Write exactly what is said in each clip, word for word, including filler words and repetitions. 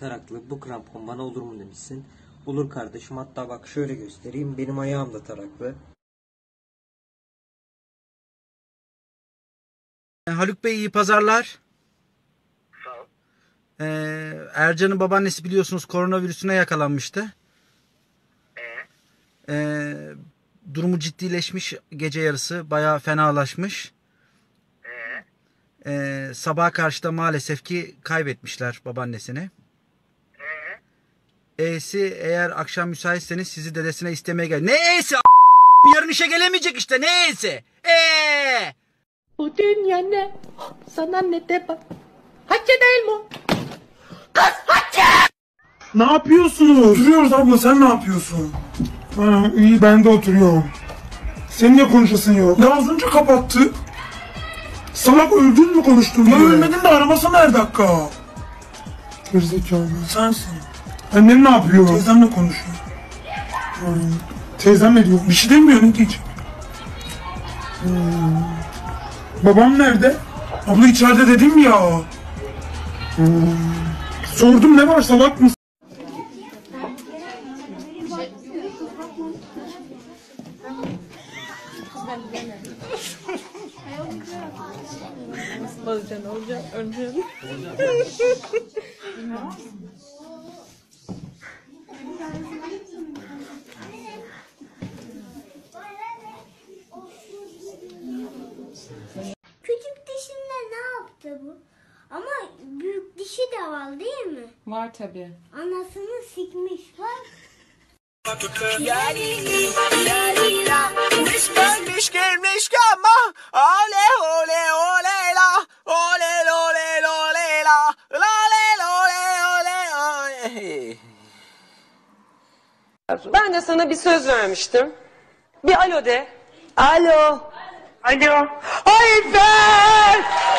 taraklı. Bu krampon bana olur mu demişsin. Olur kardeşim, hatta bak şöyle göstereyim. Benim ayağım da taraklı. Haluk Bey iyi pazarlar. Sağ ol. Ee, Ercan'ın babaannesi biliyorsunuz koronavirüsüne yakalanmıştı. Ee? Ee, durumu ciddileşmiş, gece yarısı bayağı fenalaşmış. Ee? Ee, sabaha karşı da maalesef ki kaybetmişler babaannesini. Ee? E'si eğer akşam müsaitseniz sizi dedesine istemeye gel. Ne E'si? Yarın işe gelemeyecek işte, ne E'si? Eee! Bu dünya ne? Sana ne de bak. Hacı değil mi? Kız Hacı! Ne yapıyorsunuz? Oturuyoruz abla, sen ne yapıyorsun? Ha, iyi, ben de oturuyorum. Seninle konuşasın yok. Ya az önce kapattı. Salak, öldün mü konuştun? Ya ölmedin de aramasana her dakika. Gerizekalı sensin. Annen ne yapıyor? Teyzemle konuşuyor. Hmm. Teyzem ne diyor? Bir şey demiyor, ne diyecek? Hmm. Babam nerede? Abla içeride dedim ya. Hmm. Sordum, ne var, salak mısın? Olacaksın, olacaksın, öleceksin. Küçük dişimle ne yaptı bu? Ama büyük dişi de var değil mi? Var tabii. Anasını sikmiş var. Ben de sana bir söz vermiştim. Bir alo de. Alo. Alo. Ayfer!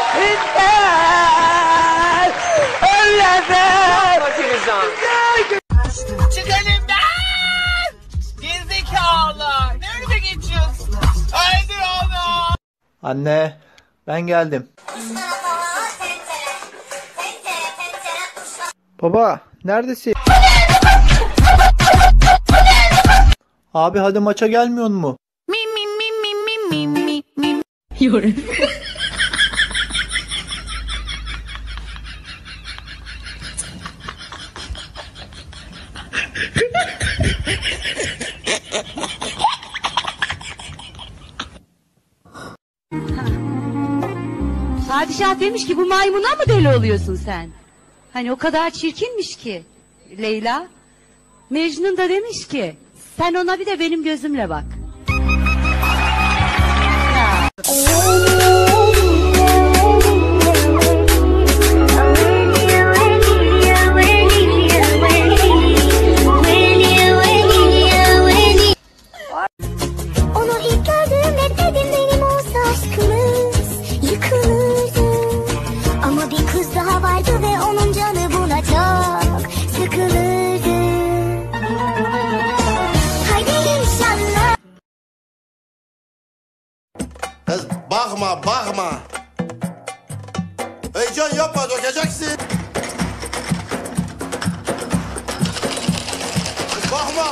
İster! Öllefer! Bakırızdan. Çık elimden! Gerizekalı! Ne önüme geçiyorsun? Haydi onu! Anne, ben geldim. Baba, neredesin? Abi hadi maça gelmiyor mu? Mi mi mi mi mi mi mi mi. Yürü. Padişah demiş ki bu maymuna mı deli oluyorsun sen? Hani o kadar çirkinmiş ki Leyla. Mecnun da demiş ki sen ona bir de benim gözümle bak. Onu ilk gördüğümde dedim benim olsa aşkımız yıkılırdı. Ama bir kız daha vardı ve onun canı buna çok sıkılırdı. Haydi inşallah. Kız bakma bakma. Heyecan yapma, dökeceksin. Kız bakma.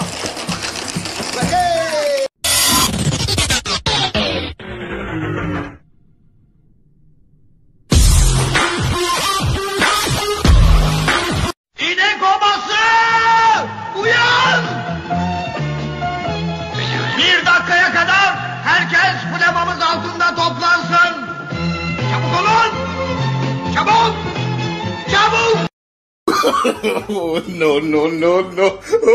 Hey! İnek obası! Uyan! Bir dakikaya kadar herkes flamamız altında toplansın. Çabuk olun! Çabuk! Çabuk! No no no no.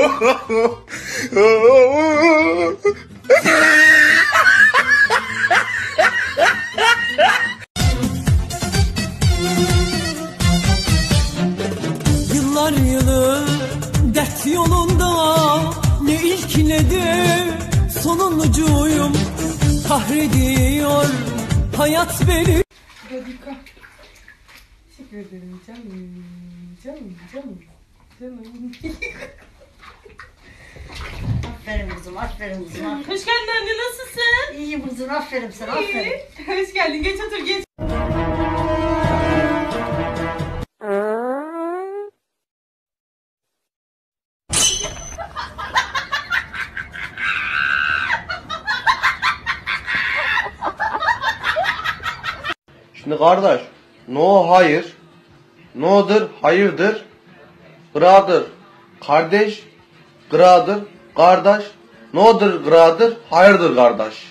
Yıllar yılı dert yolunda ne ilk ne de sonuncuyum. Kahrediyor hayat beni. Radika. Teşekkür ederim canım. Canım canım. Canım. Aferin kızım, aferin kızım. Aferin. Hoş geldin anne, nasılsın? İyiyim kızım, aferin sana, aferin. İyi. Hoş geldin, geç otur geç. Şimdi kardeş, no hayır, no'dur hayırdır, gıradır kardeş, gıradır kardeş, no'dur gıradır hayırdır kardeş.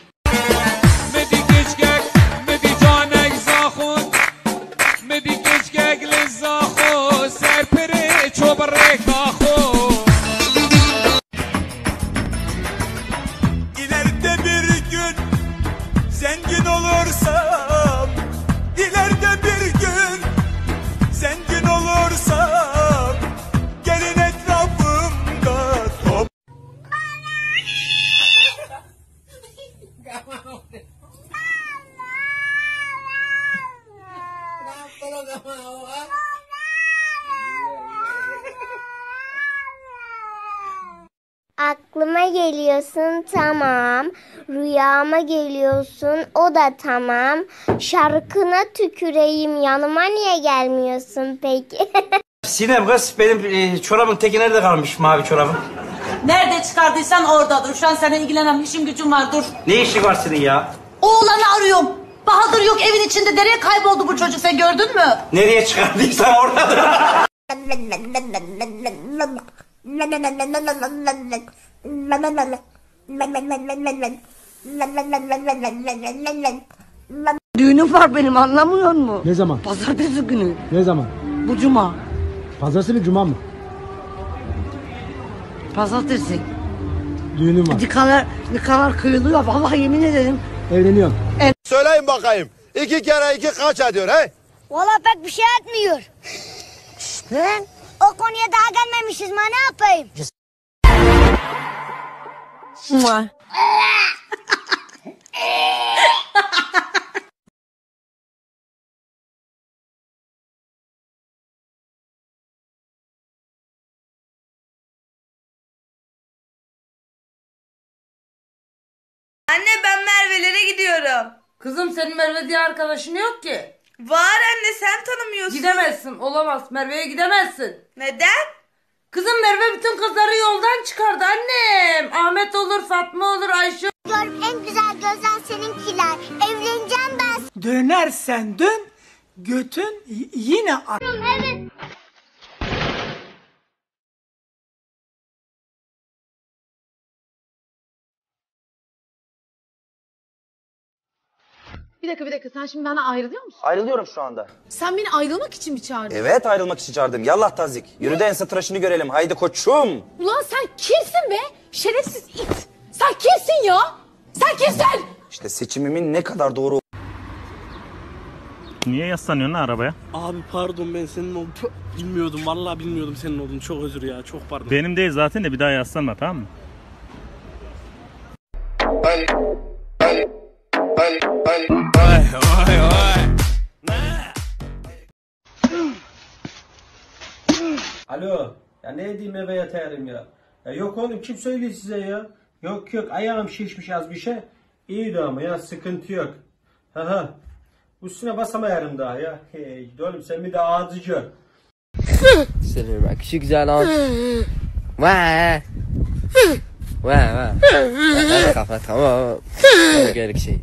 İleride bir gün zengin olursam, ileride bir gün zengin olursam, gelin etrafımda top. Aklıma geliyorsun tamam, rüyama geliyorsun o da tamam. Şarkına tüküreyim yanıma niye gelmiyorsun peki? Sinem kız benim e, çorabın teki nerede kalmış mavi çorabın? Nerede çıkardıysan orada dur. Şu an seninle ilgilenen işim gücüm var dur. Ne işi var senin ya? Oğlanı arıyorum. Bahadır yok evin içinde. Nereye kayboldu bu çocuk sen gördün mü? Nereye çıkardıysan oradadır. Düğünüm var benim anlamıyor musun? Ne zaman? Pazartesi günü. Ne zaman? Bu cuma. Pazartesi mi cuma mı? Pazartesi. Düğünüm var. Nikalar, nikalar kıyılıyor. Vallahi yemin ederim. Evleniyorum. Söyleyin bakayım. İki kere iki kaç ediyor he? Valla pek bir şey etmiyor. Lan o konuya daha gelmemişiz ma ne yapayım? Anne ben Merve'lere gidiyorum. Kızım senin Merve diye arkadaşın yok ki. Var anne sen tanımıyorsun. Gidemezsin olamaz Merve'ye gidemezsin. Neden? Kızım Merve bütün kızları yoldan çıkardı annem. Ahmet olur, Fatma olur, Ayşe. Gör en güzel gözler seninkiler. Evleneceğim ben. Dönersen dön, götün y- yine ar- Evet. Bir dakika bir dakika sen şimdi benden ayrılıyor musun? Ayrılıyorum şu anda. Sen beni ayrılmak için mi çağırdın? Evet ayrılmak için çağırdım. Yallah tazik. Yürü de ense tıraşını görelim. Haydi koçum. Ulan sen kimsin be? Şerefsiz it. Sen kimsin ya? Sen kimsin? İşte seçimimin ne kadar doğru. Niye yaslanıyorsun lan arabaya? Abi pardon ben senin olduğunu bilmiyordum. Vallahi bilmiyordum senin olduğunu. Çok özür ya. Çok pardon. Benim değil zaten de bir daha yaslanma tamam mı? Alo. Ya ne edeyim eve yatayım ya. Ya yok oğlum kim söylüyor size ya? Yok yok ayağım şişmiş az bir şey. İyiydi ama ya sıkıntı yok. Haha. Üstüne basamayarım daha ya. Hey oğlum sen bir de ağzıcı. Seni bak şu güzel an. Vay. Vay vay. Hadi kafa tamam. Gerek şey.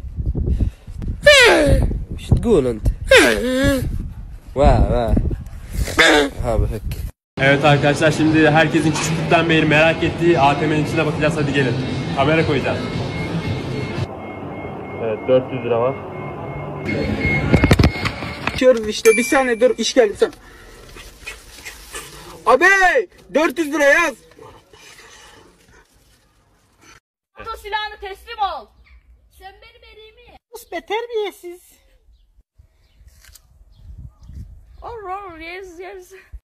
İşte gulund. Vay vay. Ha bak. Evet arkadaşlar şimdi herkesin küçüklükten beri merak ettiği A T M'nin içine bakacağız hadi gelin. Kamera koyacağız. Evet dört yüz lira var. Bakıyoruz işte bir saniye dur iş geldi sen. Abi dört yüz lira yaz. Oto silahını teslim ol. Sen benim erimi. Sus be terbiyesiz. Oh, yes, yes.